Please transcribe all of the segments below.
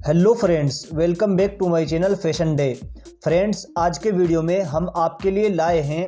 Hello friends, welcome back to my channel fashion day. Friends, आज के video में हम आपके लिए लाए हैं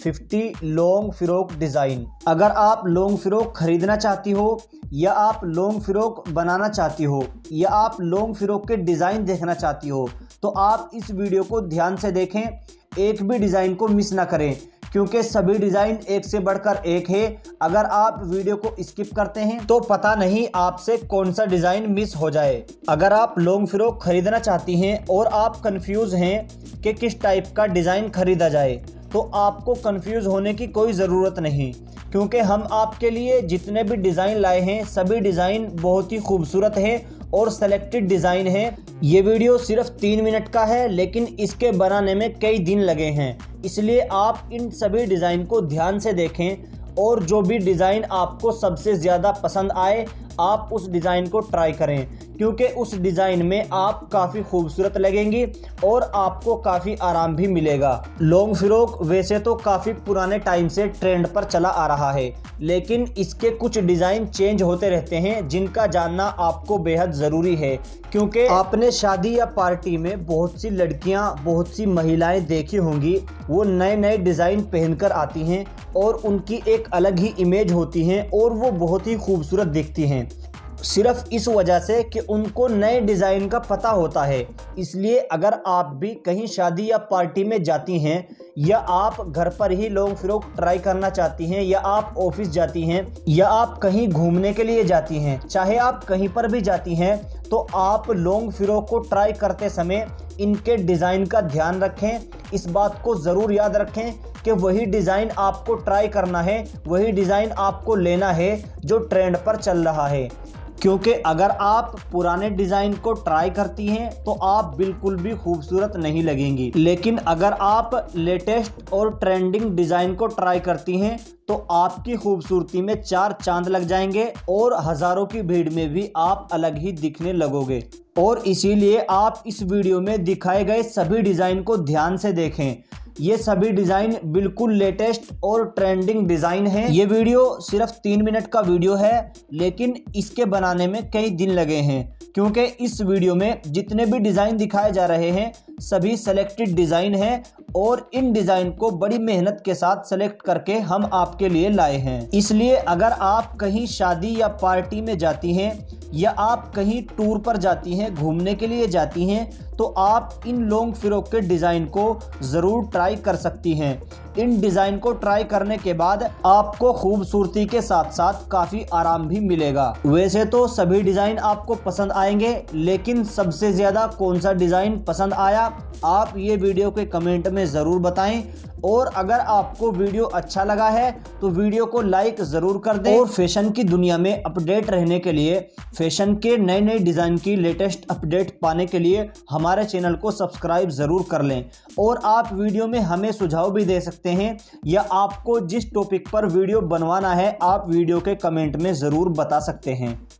50 लॉन्ग फ्रॉक डिज़ाइन। अगर आप लॉन्ग फ्रॉक खरीदना चाहती हो या आप लॉन्ग फ्रॉक बनाना चाहती हो या आप लॉन्ग फ्रॉक के डिज़ाइन देखना चाहती हो तो आप इस वीडियो को ध्यान से देखें, एक भी डिज़ाइन को मिस ना करें क्योंकि सभी डिज़ाइन एक से बढ़कर एक है। अगर आप वीडियो को स्किप करते हैं तो पता नहीं आपसे कौन सा डिज़ाइन मिस हो जाए। अगर आप लॉन्ग फ्रॉक खरीदना चाहती हैं और आप कंफ्यूज हैं कि किस टाइप का डिज़ाइन खरीदा जाए तो आपको कंफ्यूज होने की कोई ज़रूरत नहीं, क्योंकि हम आपके लिए जितने भी डिज़ाइन लाए हैं सभी डिज़ाइन बहुत ही खूबसूरत हैं और सेलेक्टेड डिज़ाइन है। ये वीडियो सिर्फ 3 मिनट का है लेकिन इसके बनाने में कई दिन लगे हैं, इसलिए आप इन सभी डिज़ाइन को ध्यान से देखें और जो भी डिज़ाइन आपको सबसे ज़्यादा पसंद आए आप उस डिज़ाइन को ट्राई करें, क्योंकि उस डिज़ाइन में आप काफ़ी खूबसूरत लगेंगी और आपको काफ़ी आराम भी मिलेगा। लॉन्ग फ्रॉक वैसे तो काफ़ी पुराने टाइम से ट्रेंड पर चला आ रहा है, लेकिन इसके कुछ डिज़ाइन चेंज होते रहते हैं जिनका जानना आपको बेहद ज़रूरी है, क्योंकि आपने शादी या पार्टी में बहुत सी लड़कियां, बहुत सी महिलाएं देखी होंगी, वो नए नए डिज़ाइन पहनकर आती हैं और उनकी एक अलग ही इमेज होती है और वो बहुत ही खूबसूरत दिखती हैं, सिर्फ इस वजह से कि उनको नए डिज़ाइन का पता होता है। इसलिए अगर आप भी कहीं शादी या पार्टी में जाती हैं या आप घर पर ही लॉन्ग फ्रॉक ट्राई करना चाहती हैं या आप ऑफिस जाती हैं या आप कहीं घूमने के लिए जाती हैं, चाहे आप कहीं पर भी जाती हैं, तो आप लॉन्ग फ्रॉक को ट्राई करते समय इनके डिज़ाइन का ध्यान रखें। इस बात को ज़रूर याद रखें कि वही डिज़ाइन आपको ट्राई करना है, वही डिज़ाइन आपको लेना है जो ट्रेंड पर चल रहा है, क्योंकि अगर आप पुराने डिज़ाइन को ट्राई करती हैं तो आप बिल्कुल भी खूबसूरत नहीं लगेंगी, लेकिन अगर आप लेटेस्ट और ट्रेंडिंग डिज़ाइन को ट्राई करती हैं तो आपकी खूबसूरती में 4 चांद लग जाएंगे और हज़ारों की भीड़ में भी आप अलग ही दिखने लगोगे। और इसीलिए आप इस वीडियो में दिखाए गए सभी डिज़ाइन को ध्यान से देखें। ये सभी डिज़ाइन बिल्कुल लेटेस्ट और ट्रेंडिंग डिज़ाइन हैं। ये वीडियो सिर्फ 3 मिनट का वीडियो है, लेकिन इसके बनाने में कई दिन लगे हैं, क्योंकि इस वीडियो में जितने भी डिज़ाइन दिखाए जा रहे हैं सभी सेलेक्टेड डिज़ाइन हैं और इन डिज़ाइन को बड़ी मेहनत के साथ सेलेक्ट करके हम आपके लिए लाए हैं। इसलिए अगर आप कहीं शादी या पार्टी में जाती हैं या आप कहीं टूर पर जाती हैं, घूमने के लिए जाती हैं, तो आप इन लॉन्ग फ्रॉक के डिज़ाइन को ज़रूर ट्राई कर सकती हैं। इन डिज़ाइन को ट्राई करने के बाद आपको खूबसूरती के साथ साथ काफ़ी आराम भी मिलेगा। वैसे तो सभी डिज़ाइन आपको पसंद आएंगे, लेकिन सबसे ज़्यादा कौन सा डिज़ाइन पसंद आया आप ये वीडियो के कमेंट में ज़रूर बताएं। और अगर आपको वीडियो अच्छा लगा है तो वीडियो को लाइक ज़रूर कर दें और फैशन की दुनिया में अपडेट रहने के लिए, फैशन के नए नए डिज़ाइन की लेटेस्ट अपडेट पाने के लिए हमारे चैनल को सब्सक्राइब ज़रूर कर लें। और आप वीडियो में हमें सुझाव भी दे सकते हैं या आपको जिस टॉपिक पर वीडियो बनवाना है आप वीडियो के कमेंट में ज़रूर बता सकते हैं।